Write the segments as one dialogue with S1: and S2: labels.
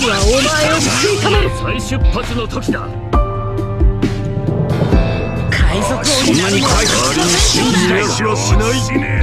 S1: はお前を食い止める。
S2: 再出発の時だ。
S1: 海賊王になるのは
S3: 信じはしない。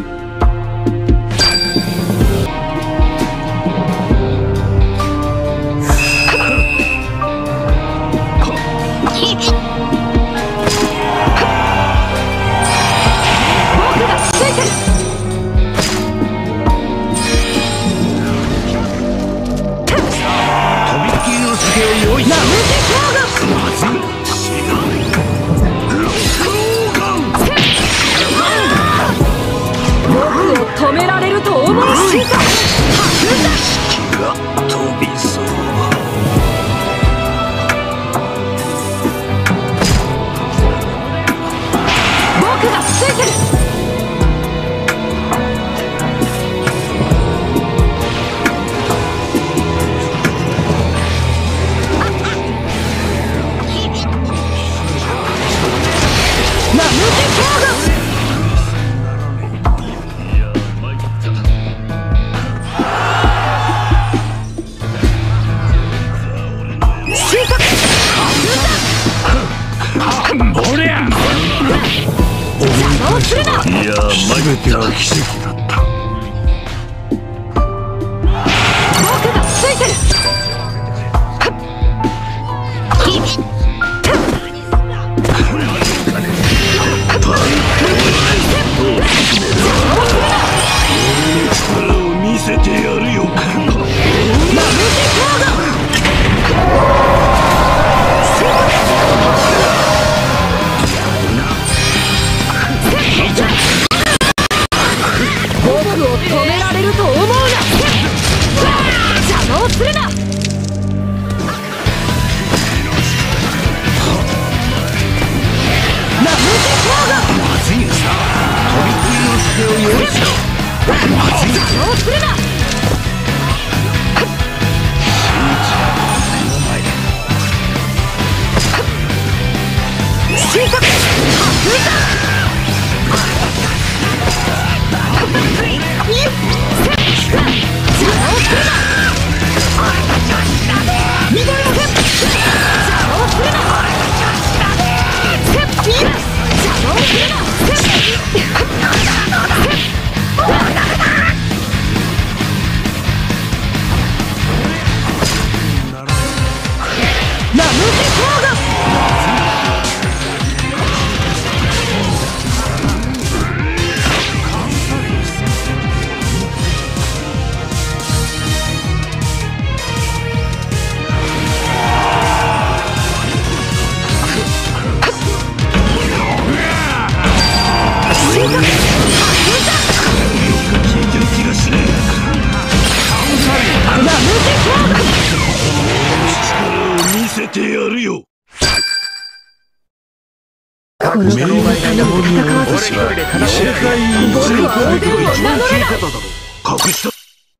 S1: 止められると思うしか。
S3: 式が飛びそう。
S1: 僕がついてる。ナムジカード。
S3: いや、全ては奇跡だった。
S1: 僕がついてる。
S3: 力を見せてやるよ。
S1: 止められると思うな。邪魔をするな。ナムジカード。
S3: まずいよさ。飛び込みの術を用意しろ。まずいよ。
S1: 邪魔をするな。深刻。
S3: 見せてやるよ。
S1: この顔は戦わず
S3: 世界一の大会の一番消え方だろ。隠した。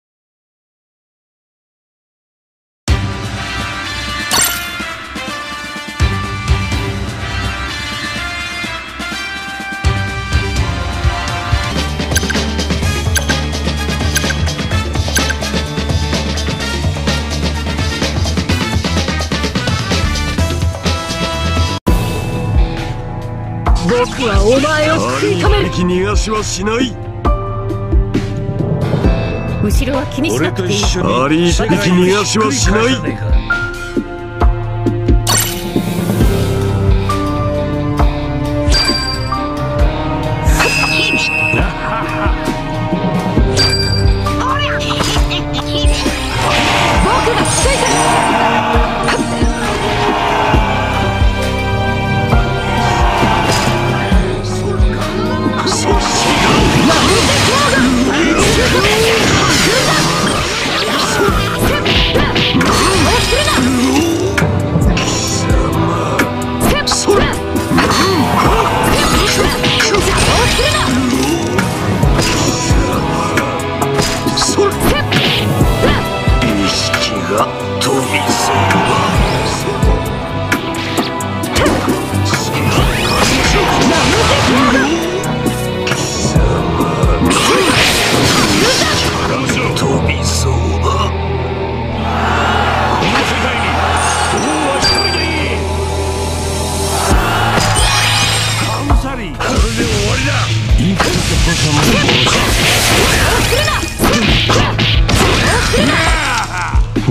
S1: 僕はお前を食い止める。
S3: 逃がしはしない。
S1: 後ろは気にしなくていい。
S3: あり一匹逃がしはしない。飛び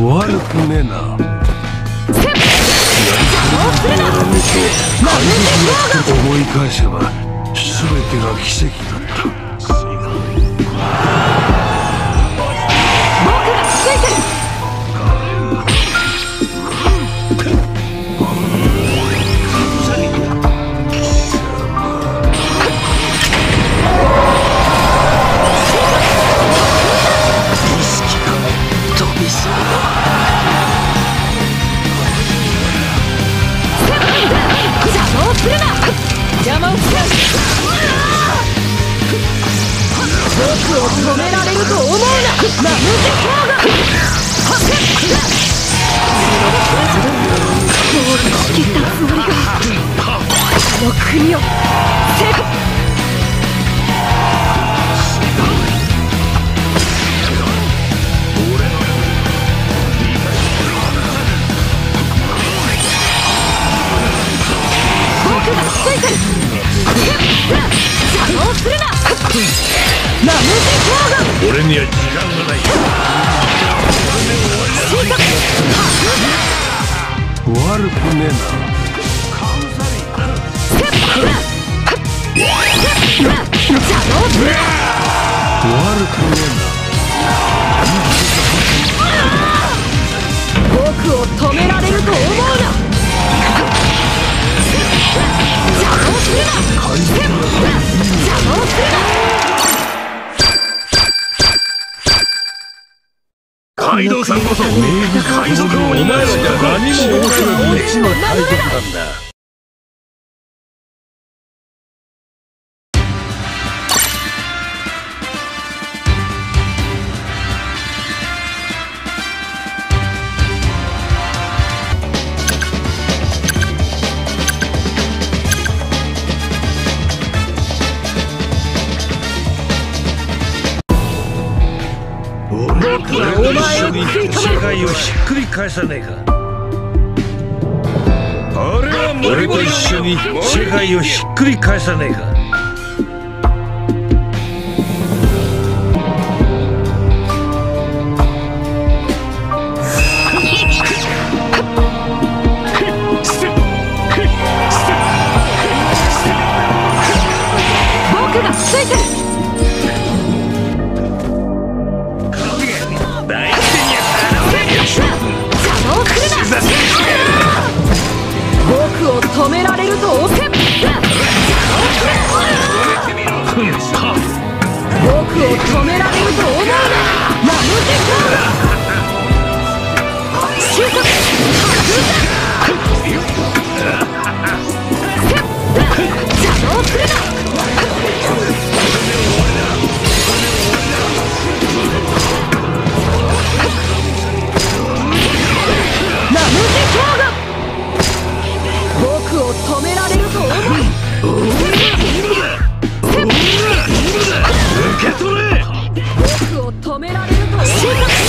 S3: 悪くねえな。思い返せば全てが奇跡だった。
S1: 僕がついてる。邪魔をしない。僕を止められると思うな。マムゼフォーガ。ゴールしきったつもりがこの国を僕がついてる。邪魔をするな。マムゼフォーガ。
S3: 俺には時間がない。悪くねえな。悪くね
S1: えな。僕を止められると思うな。邪魔をするな。邪魔をするな。
S3: カイドウさんこそ海賊王になるしか何も面白い一の海賊なんだ。俺と一緒に世界をひっくり返さねえか。俺と一緒に世界をひっくり返さねえか。
S1: 僕がついてる。僕を止められると思って僕を止められると思うな。マムゼフォーガ。収束。邪魔をするな。マムゼフォーガ。僕を止められると思う。
S3: 受け取れ。
S1: 僕を止められると思う。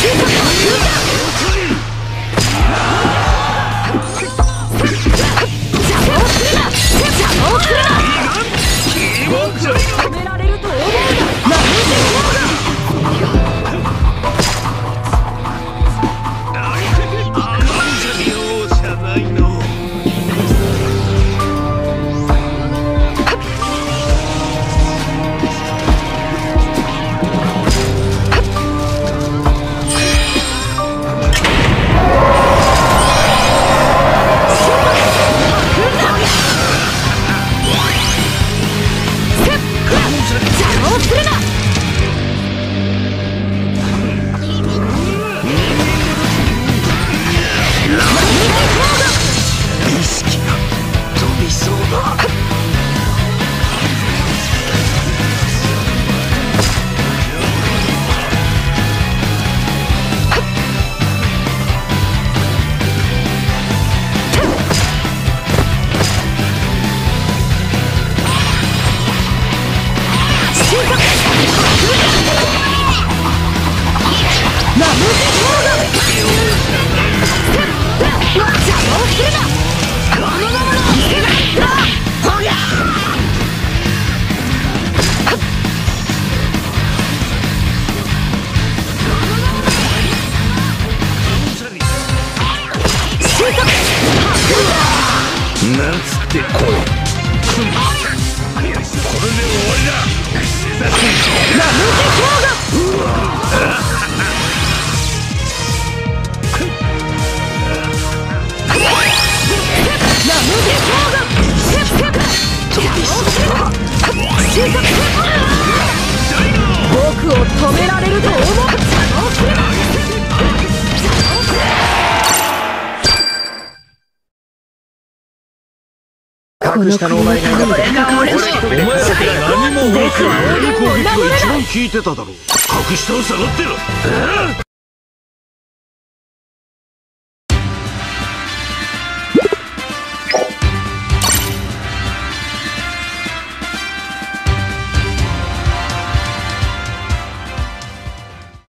S1: 止められると思うな。マムゼフォーガ。 僕を止められると思う。
S2: 格下のお前がいなかったら俺一人で
S3: お前ら何も動くな。俺の攻撃が一番効いてただろう。格下を下がってる。